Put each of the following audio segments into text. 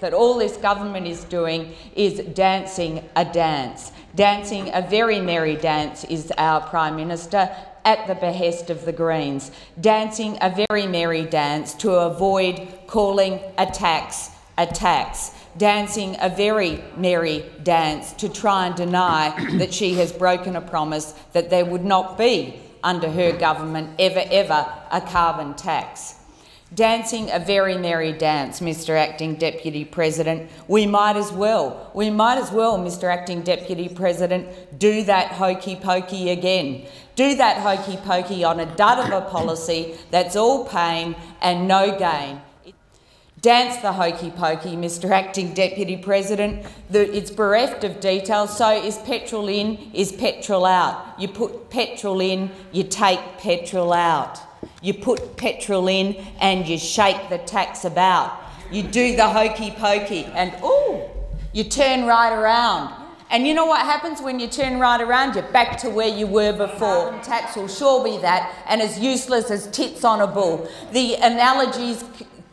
that all this government is doing is dancing a dance. Dancing a very merry dance is our Prime Minister, at the behest of the Greens, dancing a very merry dance to avoid calling a tax a tax, dancing a very merry dance to try and deny that she has broken a promise that there would not be, under her government, ever a carbon tax. Dancing a very merry dance, Mr Acting Deputy President. We might as well, Mr Acting Deputy President, do that hokey pokey again. Do that hokey pokey on a dud of a policy that's all pain and no gain. Dance the hokey pokey, Mr Acting Deputy President. It's bereft of detail, so is petrol in, is petrol out. You put petrol in, you take petrol out. You put petrol in and you shake the tax about. You do the hokey pokey and, ooh, you turn right around. And you know what happens when you turn right around? You're back to where you were before. Tax will sure be that, and as useless as tits on a bull. The analogies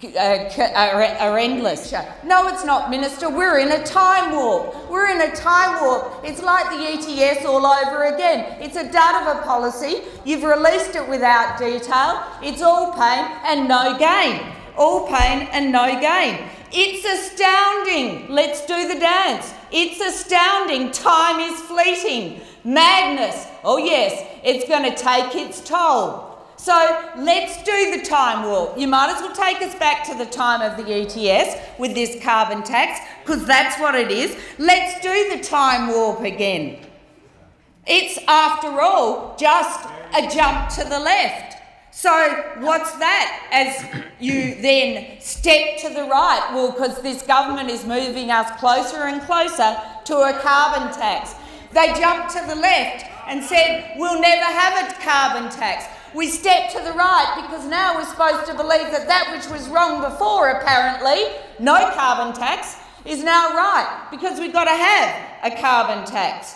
are endless. No, it's not, Minister. We're in a time warp. We're in a time warp. It's like the ETS all over again. It's a dud of a policy. You've released it without detail. It's all pain and no gain. All pain and no gain. It's astounding. Let's do the dance. It's astounding. Time is fleeting. Madness. Oh yes, it's going to take its toll. So let's do the time warp. You might as well take us back to the time of the ETS with this carbon tax, because that's what it is. Let's do the time warp again. It's, after all, just a jump to the left. So what's that as you then step to the right? Well, because this government is moving us closer and closer to a carbon tax. They jumped to the left and said, we'll never have a carbon tax. We step to the right because now we're supposed to believe that that which was wrong before, apparently, no carbon tax, is now right because we've got to have a carbon tax.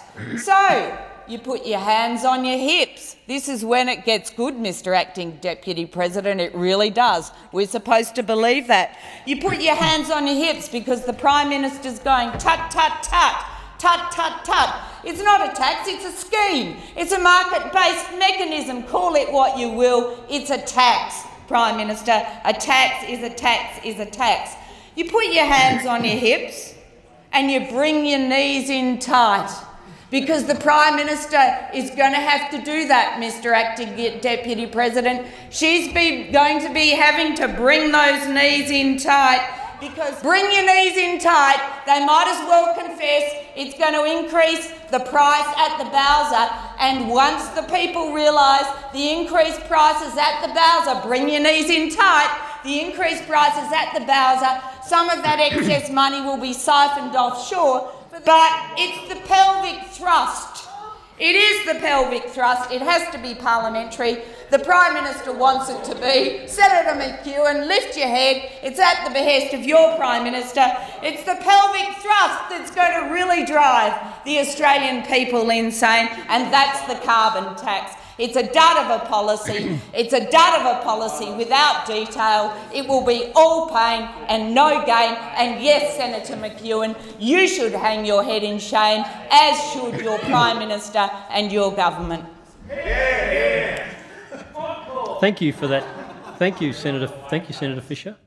So you put your hands on your hips. This is when it gets good, Mr Acting Deputy President. It really does. We're supposed to believe that. You put your hands on your hips because the Prime Minister's going tut, tut, tut. Tut, tut, tut. It's not a tax, it's a scheme. It's a market-based mechanism. Call it what you will. It's a tax, Prime Minister. A tax is a tax is a tax. You put your hands on your hips and you bring your knees in tight because the Prime Minister is going to have to do that, Mr Acting Deputy President. She's going to be having to bring those knees in tight. Because bring your knees in tight, they might as well confess it's going to increase the price at the Bowser. And once the people realise the increased prices at the Bowser, bring your knees in tight, the increased prices at the Bowser, some of that excess money will be siphoned offshore. But it's the pelvic thrust. It is the pelvic thrust. It has to be parliamentary. The Prime Minister wants it to be. Senator McEwen, lift your head. It's at the behest of your Prime Minister. It's the pelvic thrust that's going to really drive the Australian people insane, and that's the carbon tax. It's a dud of a policy. It's a dud of a policy without detail. It will be all pain and no gain. And yes, Senator McEwen, you should hang your head in shame, as should your Prime Minister and your government. Thank you for that. Thank you, Senator Fisher.